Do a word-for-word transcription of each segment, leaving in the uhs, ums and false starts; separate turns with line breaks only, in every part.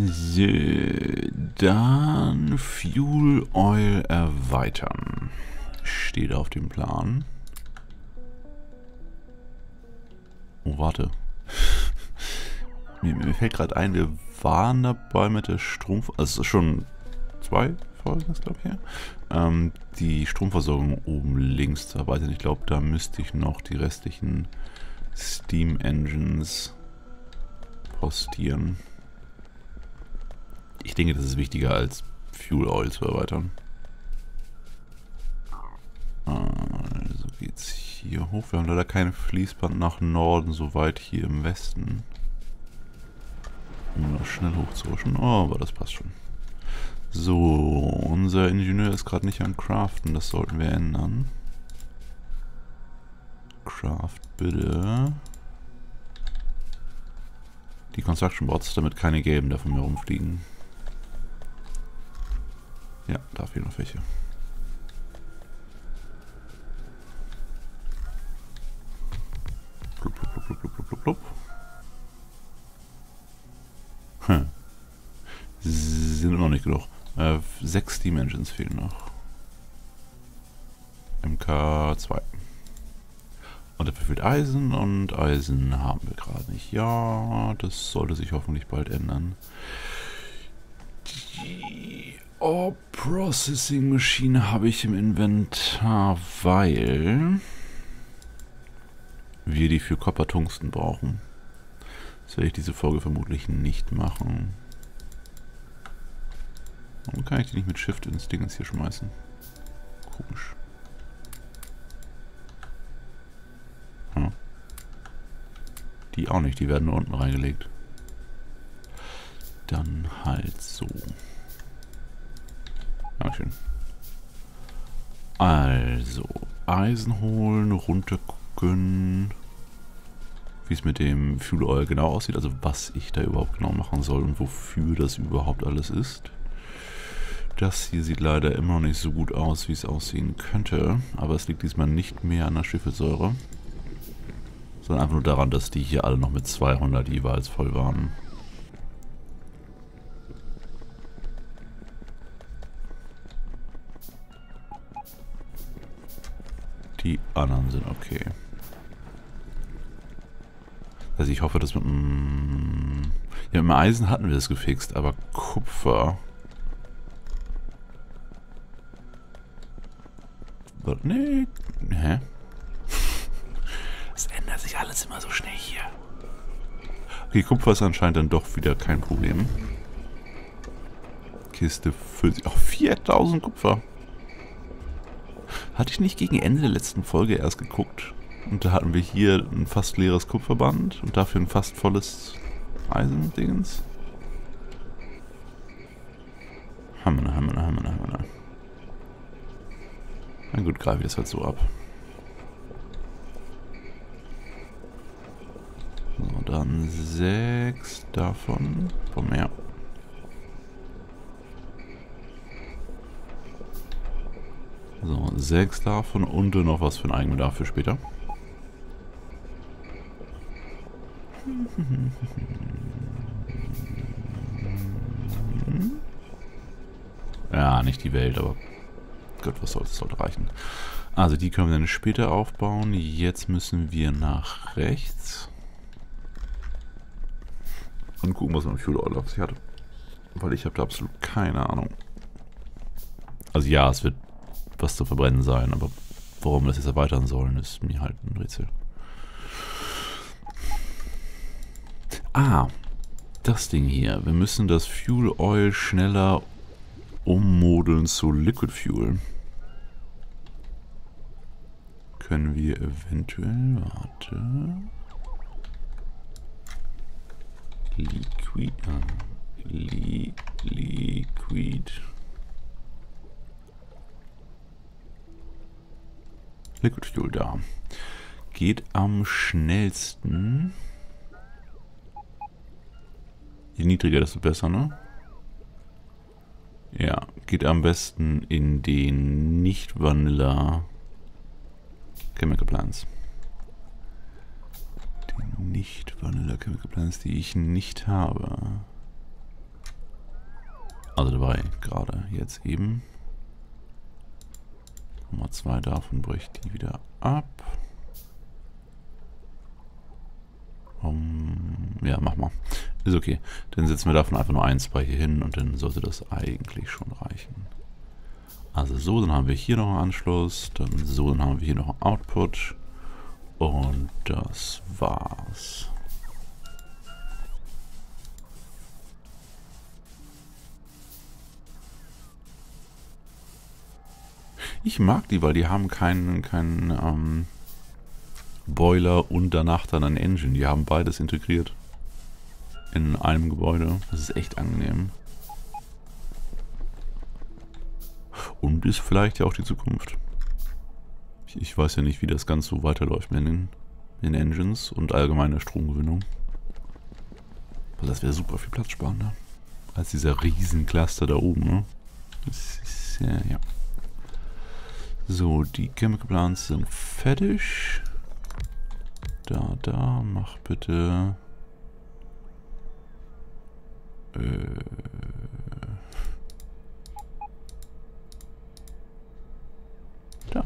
So, dann Fuel Oil erweitern. Steht auf dem Plan. Oh, warte. mir, mir fällt gerade ein, wir waren dabei mit der Strom... Also es ist schon zwei Folgen, glaube ich, ja. Ähm, die Stromversorgung oben links zu erweitern. Ich glaube, da müsste ich noch die restlichen Steam Engines postieren. Ich denke, das ist wichtiger als Fuel Oil zu erweitern. Also geht's hier hoch. Wir haben leider kein Fließband nach Norden, so weit hier im Westen. Um da schnell hochzurutschen. Oh, aber das passt schon. So, unser Ingenieur ist gerade nicht am Craften. Das sollten wir ändern. Craft bitte. Die Construction Bots, damit keine gelben davon mehr rumfliegen. Ja, da fehlen noch welche. Blub, blub, blub, blub, blub, blub, blub. Hm. Sind noch nicht genug. Äh, sechs Steam Engines fehlen noch. M K zwei. Und dafür fehlt Eisen und Eisen haben wir gerade nicht. Ja, das sollte sich hoffentlich bald ändern. Die oh, Processing Maschine habe ich im Inventar, weil wir die für Copper-Tungsten brauchen. Das werde ich diese Folge vermutlich nicht machen. Warum kann ich die nicht mit Shift ins Dingens hier schmeißen? Komisch. Hm. Die auch nicht, die werden nur unten reingelegt. Dann halt so. Ja, schön. Also, Eisen holen, runter gucken, wie es mit dem Fuel Oil genau aussieht, also was ich da überhaupt genau machen soll und wofür das überhaupt alles ist. Das hier sieht leider immer noch nicht so gut aus, wie es aussehen könnte, aber es liegt diesmal nicht mehr an der Schwefelsäure, sondern einfach nur daran, dass die hier alle noch mit zweihundert jeweils voll waren. Die anderen sind okay. Also ich hoffe, dass mit dem... Ja, mit dem Eisen hatten wir das gefixt, aber Kupfer... Nee, hä? Es ändert sich alles immer so schnell hier. Okay, Kupfer ist anscheinend dann doch wieder kein Problem. Kiste für... Oh, viertausend Kupfer. Hatte ich nicht gegen Ende der letzten Folge erst geguckt? Und da hatten wir hier ein fast leeres Kupferband und dafür ein fast volles Eisendingens. Hammer, hammer, hammer, hammer. Na gut, greife ich das halt so ab. So, dann sechs davon. Komm her. So, sechs davon und noch was für ein Eigenbedarf für später. Ja, nicht die Welt, aber Gott, was soll's, das sollte reichen. Also die können wir dann später aufbauen. Jetzt müssen wir nach rechts. Und gucken, was man mit Fuel Oil auf sich hat. Weil ich habe da absolut keine Ahnung. Also ja, es wird was zu verbrennen sein, aber warum wir das jetzt erweitern sollen, ist mir halt ein Rätsel. Ah, das Ding hier. Wir müssen das Fuel Oil schneller ummodeln zu Liquid Fuel. Können wir eventuell, warte, Liquid, äh, li, Liquid, Liquid Fuel da. Geht am schnellsten. Je niedriger, desto besser, ne? Ja, geht am besten in den nicht-Vanilla Chemical Plants. Die nicht-Vanilla Chemical Plants, die ich nicht habe. Also dabei gerade jetzt eben. Nummer zwei davon bricht die wieder ab. Um, ja, mach mal. Ist okay. Dann setzen wir davon einfach nur ein, zwei hier hin und dann sollte das eigentlich schon reichen. Also so, dann haben wir hier noch einen Anschluss, dann so, dann haben wir hier noch einen Output und das war's. Ich mag die, weil die haben keinen keinen ähm, Boiler und danach dann ein Engine. Die haben beides integriert in einem Gebäude. Das ist echt angenehm. Und ist vielleicht ja auch die Zukunft. Ich, ich weiß ja nicht, wie das Ganze so weiterläuft mit den, den Engines und allgemeiner Stromgewinnung. Aber das wäre super viel platzsparender als dieser riesen Cluster da oben, ne? Das ist ja, ja. So, die Chemical Plants sind fertig. Da, da, mach bitte. Äh. Da.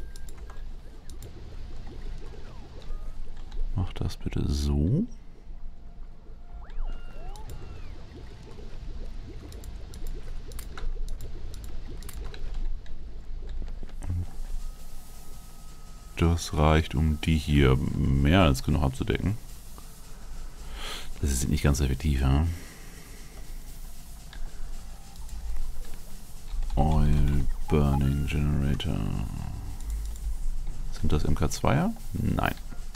Mach das bitte so. Das reicht, um die hier mehr als genug abzudecken. Das ist nicht ganz effektiv, ja. Oil Burning Generator. Sind das M K zweier? Nein.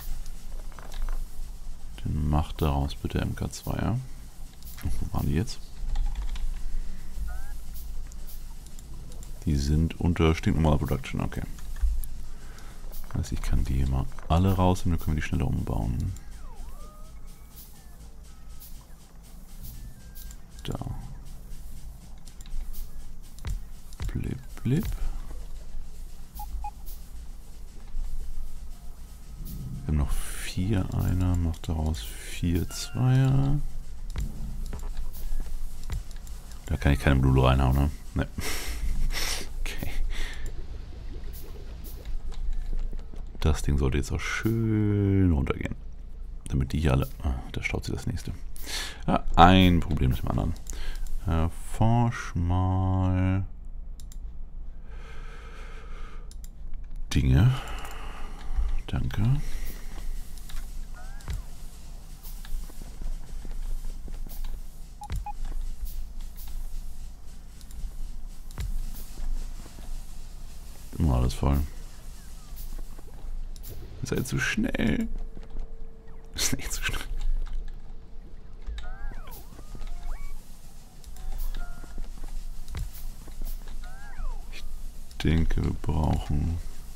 Dann mach daraus bitte M K zweier. Wo waren die jetzt? Die sind unter stinknormaler Production, okay. Das heißt, ich kann die hier mal alle raus und dann können wir die schneller umbauen. Da. Blip, blip. Wir haben noch vier Einer, macht daraus vier Zweier. Da kann ich keine Module reinhauen, ne? Ne. Okay. Das Ding sollte jetzt auch schön runtergehen. Damit die hier alle... Ah, da staut sich das nächste. Ja, ein Problem mit dem anderen. Erforsch mal... Dinge. Danke. Immer alles voll. Ihr seid zu schnell. Ist nicht zu schnell. Ich denke, wir brauchen...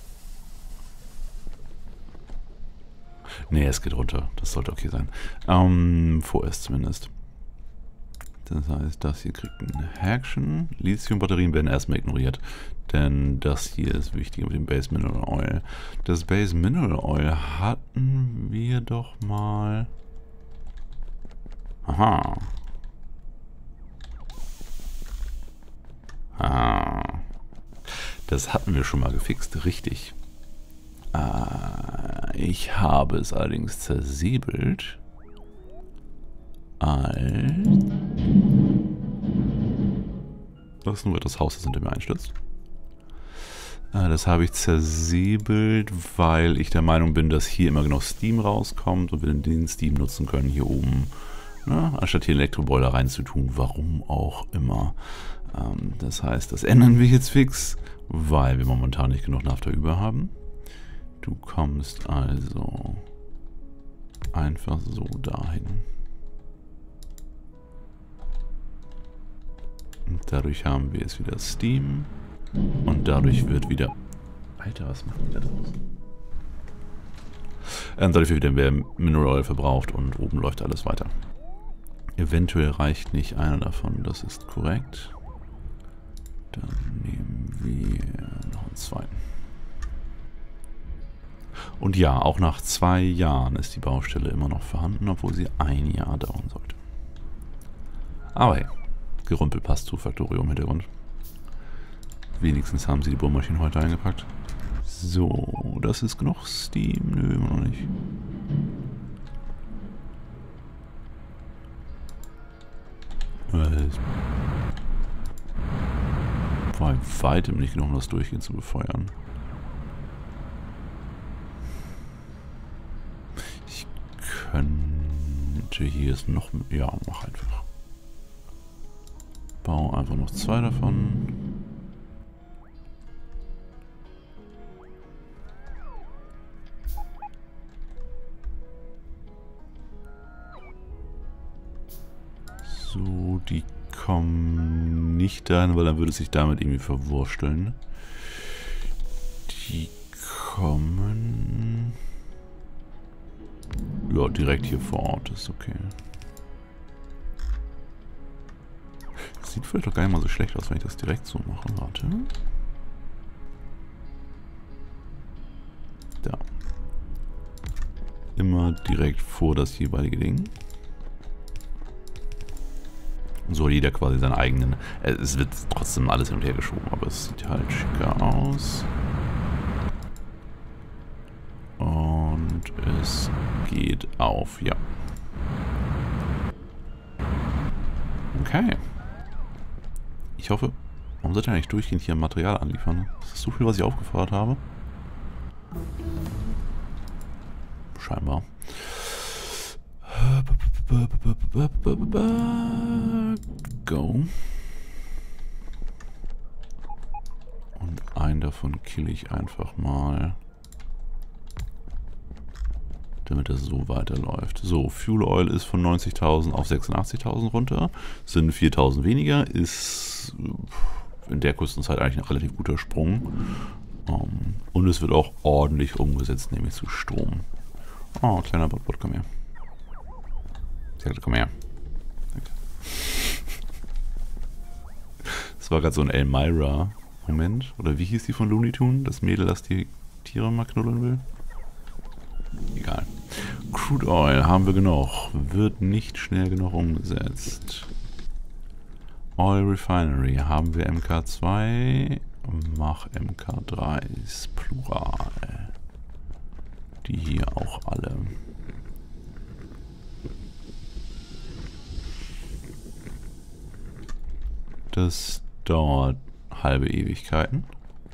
Ne, es geht runter. Das sollte okay sein. Ähm, vorerst zumindest. Das heißt, das hier kriegt ein Häkchen. Lithium-Batterien werden erstmal ignoriert. Denn das hier ist wichtiger mit dem Base Mineral Oil. Das Base Mineral Oil hatten wir doch mal... Aha. Aha. Das hatten wir schon mal gefixt, richtig. Äh, ich habe es allerdings zersäbelt. Als... Das ist nur das Haus, das hinter mir einstürzt. Äh, das habe ich zersäbelt, weil ich der Meinung bin, dass hier immer genau Steam rauskommt und wir den Steam nutzen können hier oben. Ne? Anstatt hier Elektroboiler reinzutun, warum auch immer. Ähm, das heißt, das ändern wir jetzt fix, weil wir momentan nicht genug Nafta über haben. Du kommst also einfach so dahin. Und dadurch haben wir jetzt wieder Steam. Und dadurch wird wieder... Alter, was macht der da draußen? Ähm, dadurch wird wieder mehr Mineral Oil verbraucht und oben läuft alles weiter. Eventuell reicht nicht einer davon, das ist korrekt. Dann nehmen wir noch einen zweiten. Und ja, auch nach zwei Jahren ist die Baustelle immer noch vorhanden, obwohl sie ein Jahr dauern sollte. Aber hey, Gerümpel passt zu Factorio im Hintergrund. Wenigstens haben sie die Bohrmaschinen heute eingepackt. So, das ist genug Steam. Nö, immer noch nicht. Es war bei weitem nicht genug, um das Durchgehen zu befeuern. Ich könnte hier es noch... Ja, mach einfach. Bau einfach noch zwei davon. So, die kommen nicht dahin, weil dann würde es sich damit irgendwie verwursteln. Die kommen... Ja, direkt hier vor Ort, ist okay. Das sieht vielleicht doch gar nicht mal so schlecht aus, wenn ich das direkt so mache. Warte. Da. Immer direkt vor das jeweilige Ding. So, jeder quasi seinen eigenen... Es wird trotzdem alles hin und her geschoben, aber es sieht halt schicker aus. Und es geht auf, ja. Okay. Ich hoffe... Warum sollte ich eigentlich durchgehend hier Material anliefern? Ist das so viel, was ich aufgefordert habe? Scheinbar. Go. Und einen davon kill ich einfach mal. Damit das so weiterläuft. So, Fuel Oil ist von neunzigtausend auf sechsundachtzigtausend runter. Sind viertausend weniger. Ist in der kurzen Zeit eigentlich ein relativ guter Sprung. Um, und es wird auch ordentlich umgesetzt, nämlich zu Strom. Oh, kleiner Botbot, komm her. Komm her. Danke. Das war gerade so ein Elmira-Moment. Oder wie hieß die von Looney Tunes? Das Mädel, das die Tiere mal knuddeln will? Egal. Crude Oil haben wir genug. Wird nicht schnell genug umgesetzt. Oil Refinery haben wir M K zwei. Mach M K drei. Ist Plural. Die hier auch alle. Das dauert halbe Ewigkeiten.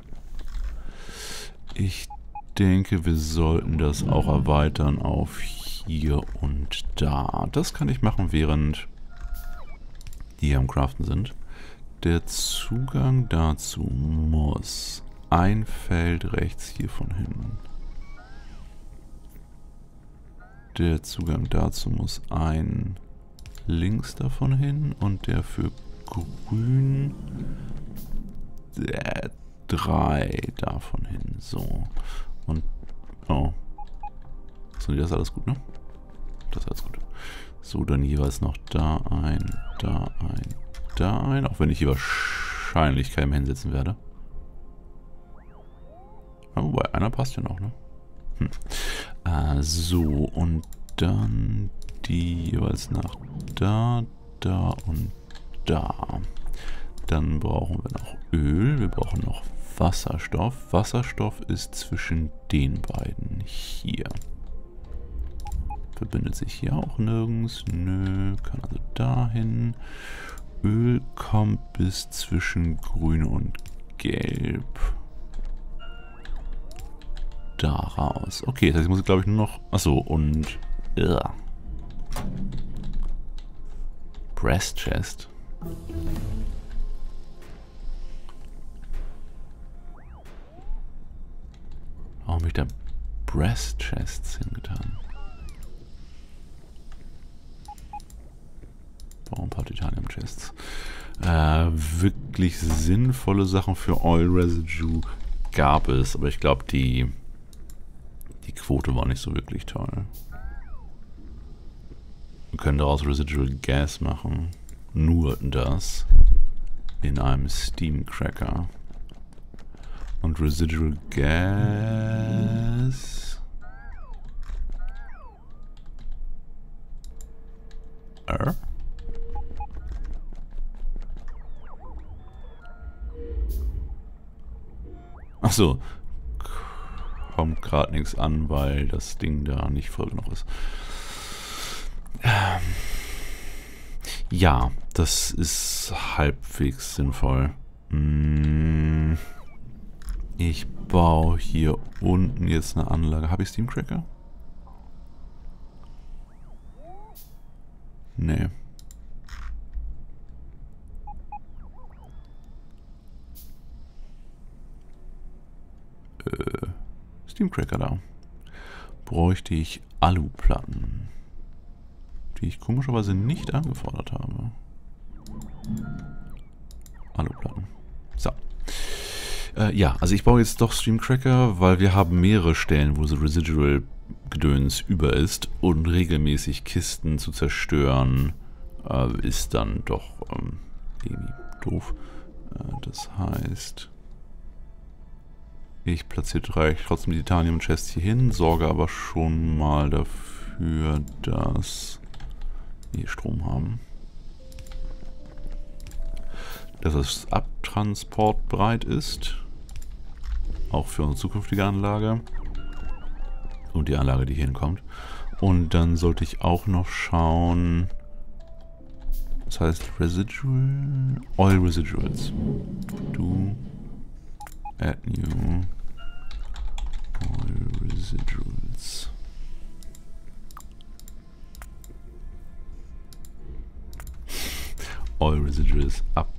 Ich denke, wir sollten das auch erweitern auf hier und da. Das kann ich machen, während die hier am Craften sind. Der Zugang dazu muss ein Feld rechts hiervon hin. Der Zugang dazu muss ein links davon hin und der für grün äh, drei davon hin. So. Und oh. So, das ist alles gut, ne? Das ist alles gut. So, dann jeweils noch da ein, da ein, da ein. Auch wenn ich hier wahrscheinlich keinen mehr hinsetzen werde. Ja, wobei, einer passt ja noch, ne? Hm. Äh, so, und dann die jeweils nach da, da und da. Dann brauchen wir noch Öl. Wir brauchen noch Wasserstoff. Wasserstoff ist zwischen den beiden hier. Verbindet sich hier auch nirgends. Nö, kann also dahin. Öl kommt bis zwischen Grün und Gelb. Da raus. Okay, das heißt, ich muss glaube ich nur noch... Achso, und... Ja. Breast Chest. Warum habe ich da Breast Chests hingetan? Warum ein paar Titanium Chests? Äh, wirklich sinnvolle Sachen für Oil Residue gab es, aber ich glaube, die, die Quote war nicht so wirklich toll. Wir können daraus Residual Gas machen. Nur das. In einem Steam Cracker. Und Residual Gas... Er? Achso. Kommt gerade nichts an, weil das Ding da nicht voll genug ist. Ähm, ja, das ist halbwegs sinnvoll. Hm, ich baue hier unten jetzt eine Anlage. Habe ich Steamcracker? Nee. Äh, Steamcracker da. Bräuchte ich Aluplatten, die ich komischerweise nicht angefordert habe. Aluplatten. So. Äh, ja, also ich baue jetzt doch Steamcracker, weil wir haben mehrere Stellen, wo so Residual-Gedöns über ist und regelmäßig Kisten zu zerstören äh, ist dann doch ähm, irgendwie doof. Äh, das heißt, ich platziere drei, trotzdem die Titanium-Chests hier hin, sorge aber schon mal dafür, dass wir Strom haben. Dass das Abtransport bereit ist. Auch für unsere zukünftige Anlage. Und die Anlage, die hier hinkommt. Und dann sollte ich auch noch schauen. Das heißt Residual. Oil Residuals. Du. Add new. Oil Residuals. Oil Residuals ab.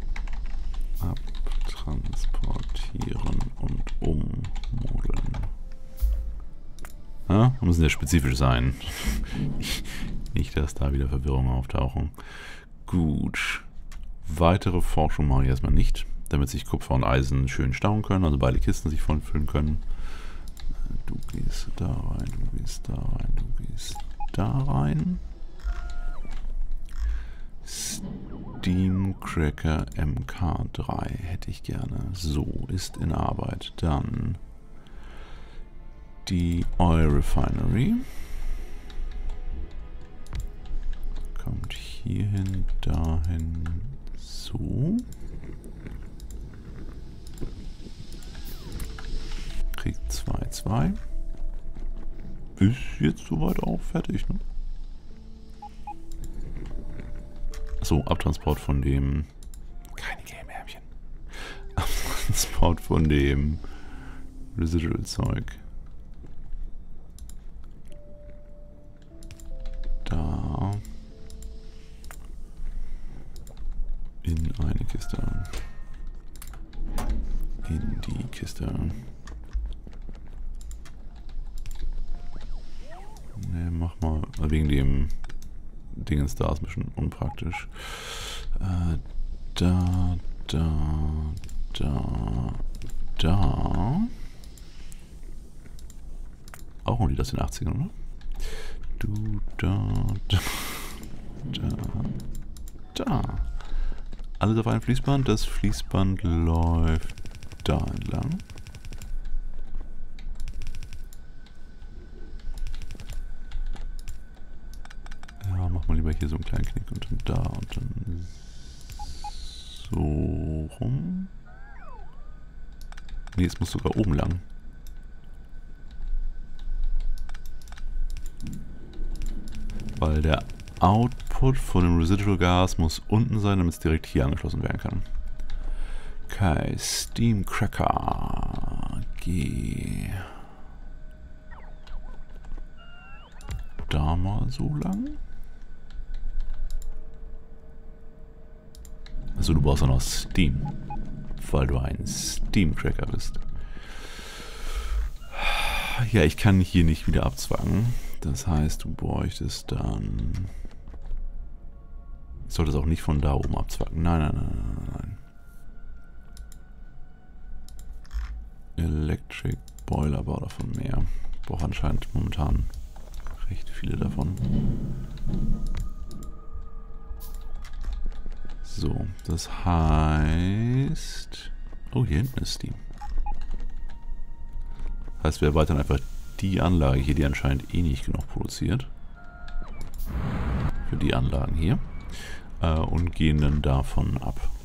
Abtransportieren und ummodeln. Ja, müssen ja spezifisch sein. Nicht, dass da wieder Verwirrungen auftauchen. Gut. Weitere Forschung mache ich erstmal nicht, damit sich Kupfer und Eisen schön stauen können, also beide Kisten sich vollfüllen können. Du gehst da rein, du gehst da rein, du gehst da rein. Steamcracker M K drei hätte ich gerne. So, ist in Arbeit. Dann die Oil Refinery. Kommt hierhin, dahin, so. Kriegt zwei, zwei. Ist jetzt soweit auch fertig, ne? So, Abtransport von dem... Keine Game-Hämchen. Abtransport von dem Residual-Zeug. Da. In eine Kiste. In die Kiste. Ne, mach mal wegen dem... Dingens da ist ein bisschen unpraktisch. Äh, da, da, da, da. Auch ein Lied aus den achtzigern, oder? Du, da, da, da, da. Alles auf einem Fließband. Das Fließband läuft da entlang. Mach mal lieber hier so einen kleinen Knick und dann da und dann so rum. Ne, es muss sogar oben lang. Weil der Output von dem Residual Gas muss unten sein, damit es direkt hier angeschlossen werden kann. Okay, Steamcracker. Geh. Da mal so lang. Also du brauchst auch noch Steam, weil du ein Steamcracker bist. Ja, ich kann hier nicht wieder abzwacken. Das heißt, du bräuchtest dann... Ich sollte es auch nicht von da oben abzwacken. Nein, nein, nein, nein, nein. Electric Boiler baut davon mehr. Ich brauche anscheinend momentan recht viele davon. So, das heißt... Oh, hier hinten ist Steam. Heißt, wir erweitern einfach die Anlage hier, die anscheinend eh nicht genug produziert. Für die Anlagen hier. Äh, und gehen dann davon ab.